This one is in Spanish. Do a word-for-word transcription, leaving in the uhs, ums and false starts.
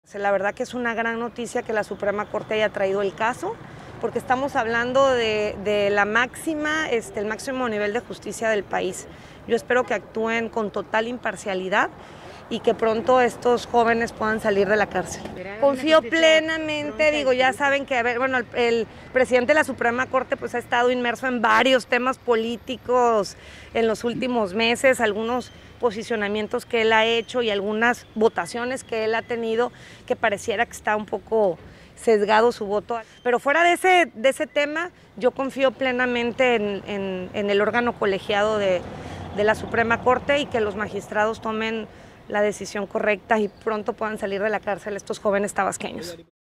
La verdad que es una gran noticia que la Suprema Corte haya traído el caso, porque estamos hablando de, de la máxima, este, el máximo nivel de justicia del país. Yo espero que actúen con total imparcialidad y que pronto estos jóvenes puedan salir de la cárcel. Confío plenamente, digo, ya saben que, a ver, bueno, el, el presidente de la Suprema Corte pues ha estado inmerso en varios temas políticos en los últimos meses, algunos posicionamientos que él ha hecho y algunas votaciones que él ha tenido que pareciera que está un poco sesgado su voto. Pero fuera de ese, de ese tema, yo confío plenamente en, en, en el órgano colegiado de, de la Suprema Corte y que los magistrados tomen la decisión correcta y pronto puedan salir de la cárcel estos jóvenes tabasqueños.